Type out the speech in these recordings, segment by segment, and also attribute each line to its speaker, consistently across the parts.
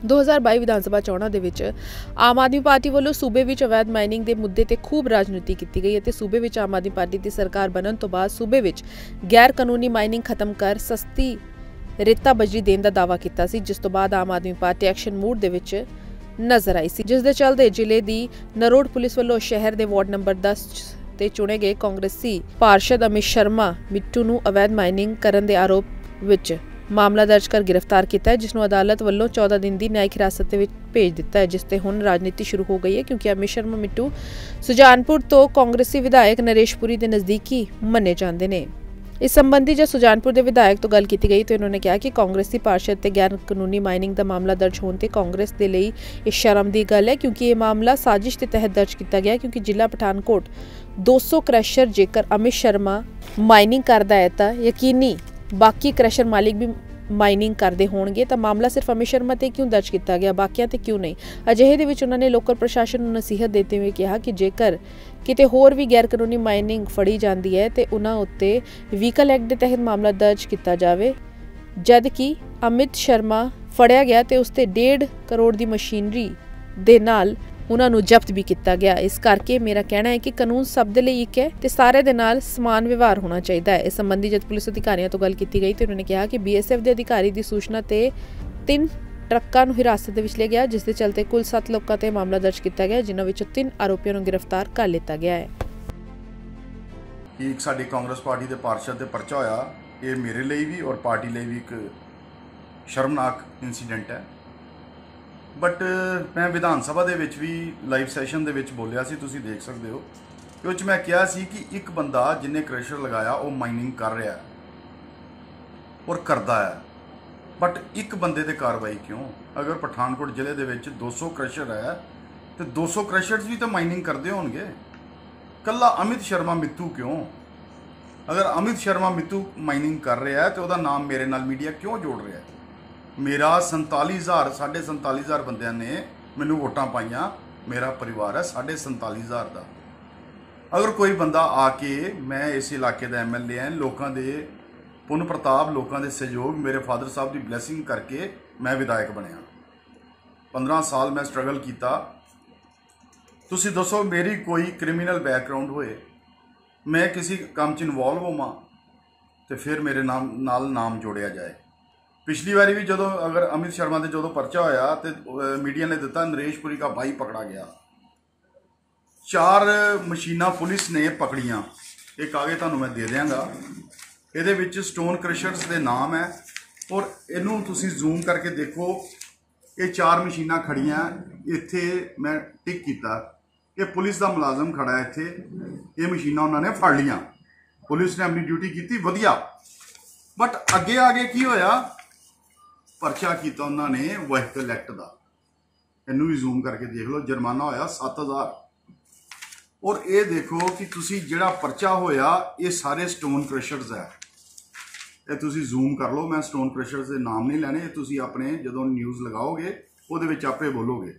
Speaker 1: 2022 ਵਿਧਾਨ ਸਭਾ ਚੋਣਾਂ ਦੇ ਵਿੱਚ ਆਮ ਆਦਮੀ ਪਾਰਟੀ ਵੱਲੋਂ ਸੂਬੇ ਵਿੱਚ ਅਵੈਧ ਮਾਈਨਿੰਗ ਦੇ ਮੁੱਦੇ ਤੇ ਖੂਬ ਰਾਜਨੀਤੀ ਕੀਤੀ ਗਈ ਅਤੇ ਸੂਬੇ ਵਿੱਚ ਆਮ ਆਦਮੀ ਪਾਰਟੀ ਦੀ ਸਰਕਾਰ ਬਣਨ ਤੋਂ ਬਾਅਦ ਸੂਬੇ ਵਿੱਚ ਗੈਰ ਕਾਨੂੰਨੀ ਮਾਈਨਿੰਗ ਖਤਮ ਕਰ ਸਸਤੀ ਰੇਤਾ ਬਜਰੀ ਦੇਣ ਦਾ ਦਾਅਵਾ ਕੀਤਾ ਸੀ, ਜਿਸ ਤੋਂ ਬਾਅਦ Aam Aadmi party action mood ਦੇ ਵਿੱਚ ਨਜ਼ਰ ਆਈ ਸੀ, ਜਿਸ ਦੇ ਚੱਲਦੇ ਜ਼ਿਲ੍ਹੇ ਦੀ ਨਰੋੜ ਪੁਲਿਸ ਵੱਲੋਂ ਸ਼ਹਿਰ ਦੇ ਵਾਰਡ ਨੰਬਰ 10 ਤੇ ਚੁਣੇ ਗਏ ਕਾਂਗਰਸੀ ਪਾਰਸ਼ਦ ਅਮਿਤ ਸ਼ਰਮਾ ਮਿੱਟੂ ਨੂੰ ਅਵੈਧ ਮਾਈਨਿੰਗ ਕਰਨ ਦੇ ਆਰੋਪ ਵਿੱਚ ਮਾਮਲਾ ਦਰਜ ਕਰ गिरफ्तार किया है, जिसनों अदालत वालों 14 दिन की न्यायिक हिरासत में भेज दिता है, जिसते हुण राजनीति शुरू हो गई है क्योंकि अमित शर्मा मिट्टू सुजानपुर तो कांग्रेसी विधायक नरेशपुरी के नज़दीकी मन्ने जाते हैं। इस संबंधी जब सुजानपुर के विधायक तो गल की गई तो इन्होंने कहा कि कांग्रेसी पार्षद ते गैर कानूनी माइनिंग का मामला दर्ज होने ते कांग्रेस के लिए इस शर्म की गल है, क्योंकि ये मामला साजिश के तहत दर्ज किया गया, क्योंकि जिला पठानकोट 200 क्रैशर जेकर अमित शर्मा माइनिंग करता है तो यकीनी बाकी क्रैशर मालिक भी माइनिंग करते होणगे, तो मामला सिर्फ अमित शर्मा ते क्यों दर्ज किया गया, बाकियां ते क्यों नहीं। अजिहे दे विच उन्होंने लोकल प्रशासन नूं नसीहत देते हुए कहा कि जेकर किते होर भी गैर कानूनी माइनिंग फड़ी जाती है तो उन्हां उत्ते व्हीकल एक्ट के तहत मामला दर्ज किया जाए, जबकि अमित शर्मा फड़िया गया तो उसते 1.5 करोड़ की मशीनरी दे नाल उन्होंने जब्त भी किया गया। इस करके मेरा कहना है कि कानून सब दे लई एक है तो सारे दे नाल समान व्यवहार होना चाहिए है। इस संबंधी जब पुलिस अधिकारियों तो गल की गई तो उन्होंने कहा कि BSF के अधिकारी की सूचना ते 3 ट्रकों को हिरासत में लिया गया, जिसके चलते कुल 7 लोगों ते मामला दर्ज किया गया, जिन्हों विचों 3 आरोपियों को गिरफ्तार कर लिया गया है।
Speaker 2: एक साडी कांग्रेस पार्टी के पार्षद से परचा होया, ये मेरे लिए भी और पार्टी लिए भी एक शर्मनाक इंसीडेंट है। बट मैं विधान सभा दे विच भी लाइव सैशन दे विच बोलिया सी, तुसीं देख सकते हो कि उस मैं कहा सी कि एक बंदा जिन्हें क्रैशर लगाया वो माइनिंग कर रहा है और करता है, बट एक बंदे ते कार्रवाई क्यों? अगर पठानकोट जिले दे विच 200 क्रैशर है तो 200 क्रैशर्स भी तो माइनिंग करते होणगे, कल्ला अमित शर्मा मित्तू क्यों? अगर अमित शर्मा मित्तू माइनिंग कर रहा है तो उसका नाम मेरे नाल मीडिया क्यों जोड़ रहा है? मेरा 47,000 47,000 बंदियां ने मैनू वोटां पाइयां, मेरा परिवार है 47,000 का। अगर कोई बंदा आके मैं इस इलाके का MLA है, लोगों के पुन प्रताप, लोगों के सहयोग, मेरे फादर साहब की ब्लैसिंग करके मैं विधायक बनया। 15 साल मैं स्ट्रगल किया। तुसीं दसो मेरी कोई क्रिमिनल बैकग्राउंड होए, मैं किसी काम च इनवॉल्व होवां तो फिर मेरे नाम जोड़िया जाए। पिछली बारी भी जो अगर अमित शर्मा के जो परचा होया तो मीडिया ने दिता नरेशपुरी का भाई पकड़ा गया, 4 मशीनां पुलिस ने पकड़ियां, एक आगे तुहानूं मैं दे देंगा, ये विच स्टोन क्रशर्स के नाम है और इनू तुसीं जूम करके देखो, ये 4 मशीनां खड़ियां इत्थे, मैं टिक किया, ये पुलिस का मुलाजम खड़ा है इत्थे, ये मशीनां उन्होंने फड़ लियां, पुलिस ने अपनी ड्यूटी की वधिया। बट अगे आगे की होया, परचा किया उन्होंने व्हीकल एक्ट का, इनू भी जूम करके देख लो, जुर्माना होया 7,000। और ये देखो कि तुसी जिहड़ा परचा होया ये सारे स्टोन क्रशर्स है, ये तुसी जूम कर लो, मैं स्टोन क्रशर्स के नाम नहीं लैने, तुसी अपने जो न्यूज़ लगाओगे वो आपे बोलोगे।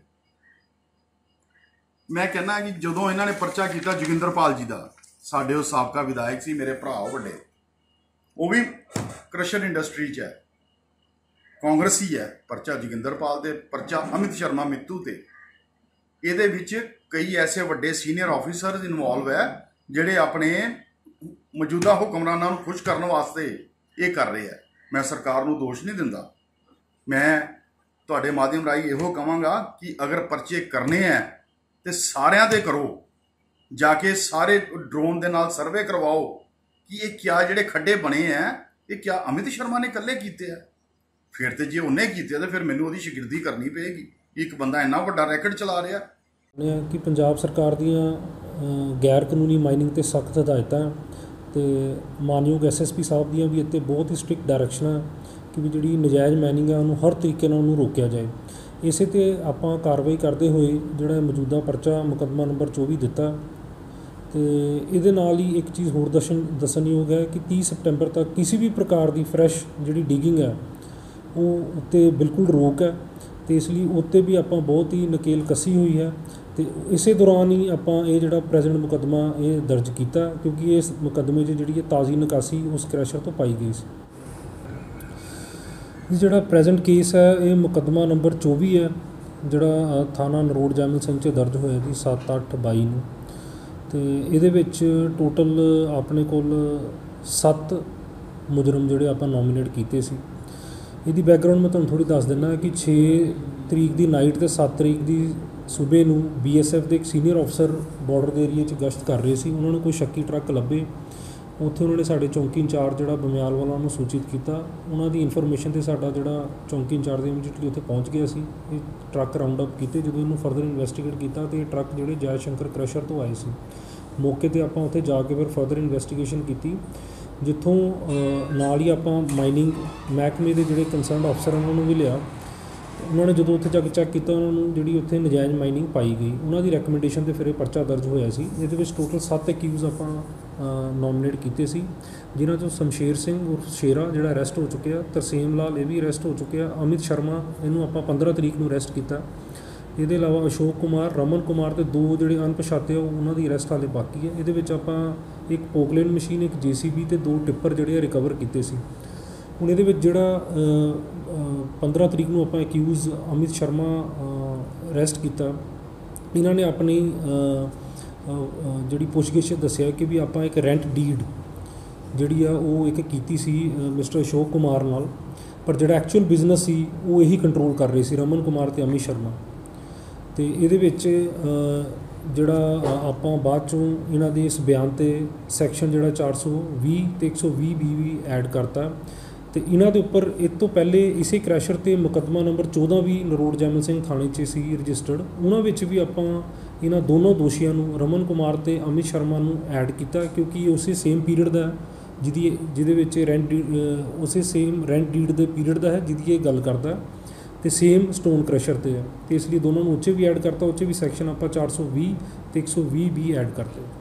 Speaker 2: मैं कहना कि जो इन्होंने परचा किया जोगिंदरपाल जी का, साडे वो साबका विधायक सी, मेरे भरा वड्डे, वो भी क्रशर इंडस्ट्री च है, कांग्रेसी है, परचा जोगिंदरपाल दे, परचा अमित शर्मा मित्तू ते, ये विच कई ऐसे वड्डे सीनियर ऑफिसर इनवॉल्व है जिहड़े अपने मौजूदा हुक्मरानां नूं खुश करने वास्ते ये कर रहे हैं। मैं सरकार नूं दोष नहीं दिंदा, मैं तुहाडे माध्यम राही इहो कहांगा कि अगर परचे करने हैं तो सारियां दे करो, जाके सारे ड्रोन दे नाल सर्वे करवाओ कि ये क्या जिहड़े खड्डे बने हैं ये क्या अमित शर्मा ने कल्ले कीते हैं, फिर तो जो उन्हें किए तो फिर मैनू उसकी शिगिर्दी करनी पेगी। एक बंदा इन्ना वड्डा रैकेट चला रहा
Speaker 3: कि पंजाब सरकार दियां गैर कानूनी माइनिंग ते सख्त हदायतां ते मानयोग SSP साहब दियां भी इत्ते बहुत ही स्ट्रिक्ट डायरैक्शनां कि भी जिहड़ी नजायज़ माइनिंग है उन्होंने हर तरीके नाल उन्होंने रोकिया जाए। इसे ते आपां कार्रवाई करते हुए जिहड़ा मौजूदा परचा मुकदमा नंबर 24 दिता तो ये नाल ही एक चीज़ होर दस्सणयोग है कि 30 सितंबर तक किसी भी प्रकार की फ्रैश जिहड़ी डिगिंग है वो उत्ते बिल्कुल रोक है, तो इसलिए उत्ते भी आपां बहुत ही नकेल कसी हुई है। तो इस दौरान ही आपां ये जिहड़ा प्रेजेंट मुकदमा ये दर्ज किया, क्योंकि इस मुकदमे जिहड़ी ताज़ी निकासी उस क्रैशर तो पाई गई सी। ਜਿਹੜਾ ਪ੍ਰੈਜ਼ੈਂਟ ਕੇਸ ਹੈ ਇਹ ਮੁਕੱਦਮਾ ਨੰਬਰ 24 ਹੈ, ਜਿਹੜਾ ਥਾਣਾ ਨਰੋੜ ਜੈਮਲ ਸਿੰਘ 'ਚ ਦਰਜ ਹੋਇਆ ਜੀ 7/8/22 ਨੂੰ। ਅਤੇ ਇਹਦੇ ਵਿੱਚ ਟੋਟਲ ਆਪਣੇ ਕੋਲ 7 ਮੁਜਰਮ ਜਿਹੜੇ ਆਪਾਂ ਨੋਮੀਨੇਟ ਕੀਤੇ ਸੀ। ਇਹਦੀ ਬੈਕਗਰਾਊਂਡ ਮੈਂ ਤੁਹਾਨੂੰ ਥੋੜ੍ਹੀ ਦੱਸ ਦਿੰਦਾ ਕਿ 6 ਤਰੀਕ ਦੀ ਨਾਈਟ ਅਤੇ 7 ਤਰੀਕ ਦੀ ਸੂਬੇ ਨੂੰ BSF ਦੇ ਇੱਕ ਸੀਨੀਅਰ ਅਫਸਰ ਬਾਰਡਰ ਦੇ ਏਰੀਏ 'ਚ ਗਸ਼ਤ ਕਰ ਰਹੇ ਸੀ। ਉਹਨਾਂ ਨੂੰ ਕੋਈ ਸ਼ੱਕੀ ਟਰੱਕ ਲੱਭੇ, ਉੱਥੇ ਉਹਨਾਂ ਨੇ ਸਾਡੇ ਚੌਂਕੀ ਇੰਚਾਰਜ ਜਿਹੜਾ ਬਮਿਆਲ ਵਾਲਾ ਉਹਨੂੰ ਸੂਚਿਤ ਕੀਤਾ। ਉਹਨਾਂ ਦੀ ਇਨਫੋਰਮੇਸ਼ਨ 'ਤੇ ਸਾਡਾ ਜਿਹੜਾ ਚੌਂਕੀ ਇੰਚਾਰਜ ਇਮੀਡੀਏਟਲੀ ਉੱਥੇ ਪਹੁੰਚ ਗਿਆ ਸੀ। ਇਹ ਟਰੱਕ ਰਾਊਂਡ ਅਪ ਕੀਤੇ। ਜਦੋਂ ਇਹਨੂੰ ਫਰਦਰ ਇਨਵੈਸਟੀਗੇਟ ਕੀਤਾ ਤਾਂ ਇਹ ਟਰੱਕ ਜਿਹੜੇ ਜੈ ਸ਼ੰਕਰ ਕ੍ਰਸ਼ਰ ਤੋਂ ਆਏ ਸੀ। ਮੌਕੇ 'ਤੇ ਆਪਾਂ ਉੱਥੇ ਜਾ ਕੇ ਫਿਰ ਫਰਦਰ ਇਨਵੈਸਟੀਗੇਸ਼ਨ ਕੀਤੀ, ਜਿੱਥੋਂ ਨਾਲ ਹੀ ਆਪਾਂ ਮਾਈਨਿੰਗ ਮਹਿਕਮੇ ਦੇ ਜਿਹੜੇ ਕੰਸਰਨਡ ਅਫਸਰ ਉਹਨਾਂ ਨੂੰ ਵੀ ਲਿਆ। ਉਹਨਾਂ ਨੇ ਜਦੋਂ ਉੱਥੇ ਜਾ ਕੇ ਚੈੱਕ ਕੀਤਾ, ਉਹਨਾਂ ਨੂੰ ਜਿਹੜੀ ਉੱਥੇ ਨਜਾਇਜ਼ ਮਾਈਨਿੰਗ ਪਾਈ ਗਈ। ਉਹਨਾਂ ਦੀ ਰੈਕਮੈਂਡੇਸ਼ਨ 'ਤੇ ਫਿਰ ਇਹ ਪਰਚਾ ਦਰਜ ਹੋਇਆ ਸੀ। ਇਹਦੇ ਵਿੱਚ ਟੋਟਲ 7 ਅਕਿਊਜ਼ ਆਪਾਂ ਨੋਮੀਨੇਟ ਕੀਤੇ ਸੀ, ਜਿਨ੍ਹਾਂ 'ਚੋਂ ਸ਼ਮਸ਼ੇਰ ਸਿੰਘ ਉਰਫ ਸ਼ੇਰਾ ਜਿਹੜਾ ਅਰੈਸਟ ਹੋ ਚੁੱਕਿਆ, ਤਰਸੇਮ ਲਾਲ ਇਹ ਵੀ ਅਰੈਸਟ ਹੋ ਚੁੱਕਿਆ, ਅਮਿਤ ਸ਼ਰਮਾ ਇਹਨੂੰ ਆਪਾਂ 15 ਤਰੀਕ ਨੂੰ ਅਰੈਸਟ ਕੀਤਾ। ਇਹਦੇ ਇਲਾਵਾ ਅਸ਼ੋਕ ਕੁਮਾਰ, ਰਮਨ ਕੁਮਾਰ ਅਤੇ 2 ਜਿਹੜੇ ਅਣਪਛਾਤੇ ਉਹਨਾਂ ਦੀ ਅਰੈਸਟ ਹਾਲੇ ਬਾਕੀ ਹੈ। ਇਹਦੇ ਵਿੱਚ ਆਪਾਂ ਇੱਕ ਪੋਕਲੇਨ ਮਸ਼ੀਨ, ਇੱਕ JCB ਅਤੇ 2 ਟਿੱਪਰ ਜਿਹੜੇ ਰਿਕਵਰ ਕੀਤੇ ਸੀ। ਹੁਣ ਇਹਦੇ ਵਿੱਚ ਜਿਹੜਾ 15 ਤਰੀਕ ਨੂੰ ਆਪਾਂ ਅਕਿਊਜ਼ ਅਮਿਤ ਸ਼ਰਮਾ ਅਰੈਸਟ ਕੀਤਾ। ਇਹਨਾਂ ਨੇ ਆਪਣੀ ਜਿਹੜੀ ਪੁੱਛਗਿੱਛ ਦੱਸਿਆ ਕਿ ਵੀ ਆਪਾਂ ਇੱਕ ਰੈਂਟ ਡੀਡ ਜਿਹੜੀ ਆ ਉਹ ਇੱਕ ਕੀਤੀ ਸੀ ਮਿਸਟਰ ਅਸ਼ੋਕ ਕੁਮਾਰ ਨਾਲ, ਪਰ ਜਿਹੜਾ ਐਕਚੁਅਲ ਬਿਜ਼ਨਸ ਸੀ ਉਹ ਇਹੀ ਕੰਟਰੋਲ ਕਰ ਰਹੇ ਸੀ, ਰਮਨ ਕੁਮਾਰ ਅਤੇ ਅਮਿਤ ਸ਼ਰਮਾ। ਅਤੇ ਇਹਦੇ ਵਿੱਚ ਜਿਹੜਾ ਆਪਾਂ ਬਾਅਦ 'ਚੋਂ ਇਹਨਾਂ ਦੇ ਇਸ ਬਿਆਨ 'ਤੇ ਸੈਕਸ਼ਨ ਜਿਹੜਾ 420 ਅਤੇ 120B ਵੀ ਐਡ ਕਰਤਾ। ਅਤੇ ਇਹਨਾਂ ਦੇ ਉੱਪਰ ਇਹ ਤੋਂ ਪਹਿਲੇ ਇਸੇ ਕ੍ਰੈਸ਼ਰ 'ਤੇ ਮੁਕੱਦਮਾ ਨੰਬਰ 14 ਵੀ ਨਰੋੜ ਜੈਮਲ ਸਿੰਘ ਥਾਣੇ 'ਚ ਸੀ ਰਜਿਸਟਰਡ। ਉਹਨਾਂ ਵਿੱਚ ਵੀ ਆਪਾਂ ਇਹਨਾਂ ਦੋਨੋਂ ਦੋਸ਼ੀਆਂ ਨੂੰ, ਰਮਨ ਕੁਮਾਰ ਅਤੇ ਅਮਿਤ ਸ਼ਰਮਾ ਨੂੰ ਐਡ ਕੀਤਾ, ਕਿਉਂਕਿ ਉਸੇ ਸੇਮ ਪੀਰੀਅਡ ਦਾ ਜਿਹਦੇ ਵਿੱਚ ਉਸੇ ਸੇਮ ਰੈਂਟ ਡੀਡ ਦੇ ਪੀਰੀਅਡ ਦਾ ਹੈ ਜਿਹਦੀ ਇਹ ਗੱਲ ਕਰਦਾ, ਅਤੇ ਸੇਮ ਸਟੋਨ ਕ੍ਰਸ਼ਰ 'ਤੇ ਹੈ। ਅਤੇ ਇਸ ਲਈ ਦੋਨਾਂ ਨੂੰ ਉੱਚੇ ਵੀ ਐਡ ਕਰਤਾ। ਉੱਚੇ ਵੀ ਸੈਕਸ਼ਨ ਆਪਾਂ 420 ਅਤੇ 120B ਐਡ ਕਰਤੇ।